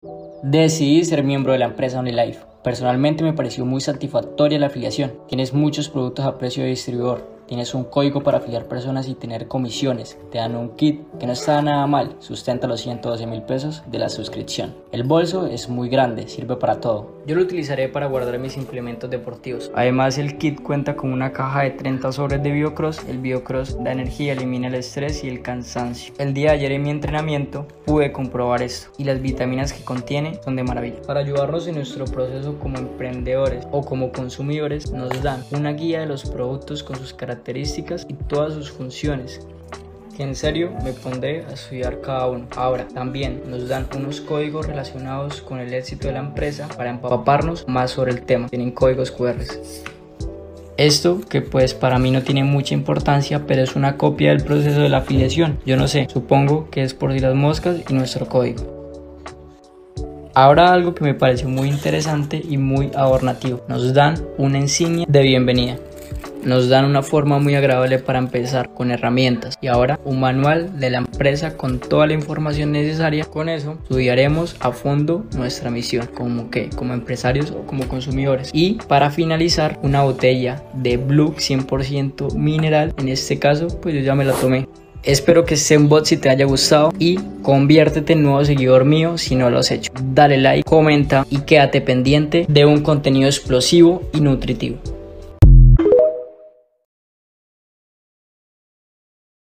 Decidí ser miembro de la empresa OnlyLife. Personalmente me pareció muy satisfactoria la afiliación. Tienes muchos productos a precio de distribuidor. Tienes un código para afiliar personas y tener comisiones. Te dan un kit que no está nada mal. Sustenta los 112.000 pesos de la suscripción. El bolso es muy grande, sirve para todo. Yo lo utilizaré para guardar mis implementos deportivos. Además, el kit cuenta con una caja de 30 sobres de Biocross. El Biocross da energía, elimina el estrés y el cansancio. El día de ayer en mi entrenamiento pude comprobar esto. Y las vitaminas que contiene son de maravilla. Para ayudarnos en nuestro proceso como emprendedores o como consumidores, nos dan una guía de los productos con sus características y todas sus funciones, que en serio me pondré a estudiar cada uno. Ahora también nos dan unos códigos relacionados con el éxito de la empresa para empaparnos más sobre el tema. Tienen códigos QR. Esto que pues para mí no tiene mucha importancia, pero es una copia del proceso de la afiliación. Yo no sé, supongo que es por si las moscas y nuestro código. Ahora algo que me pareció muy interesante y muy adornativo. Nos dan una insignia de bienvenida. Nos dan una forma muy agradable para empezar con herramientas y ahora un manual de la empresa con toda la información necesaria. Con eso estudiaremos a fondo nuestra misión como empresarios o como consumidores. Y para finalizar, una botella de Blue 100% mineral. En este caso pues yo ya me la tomé. Espero que este unboxing te haya gustado y conviértete en nuevo seguidor mío si no lo has hecho. Dale like, comenta y quédate pendiente de un contenido explosivo y nutritivo.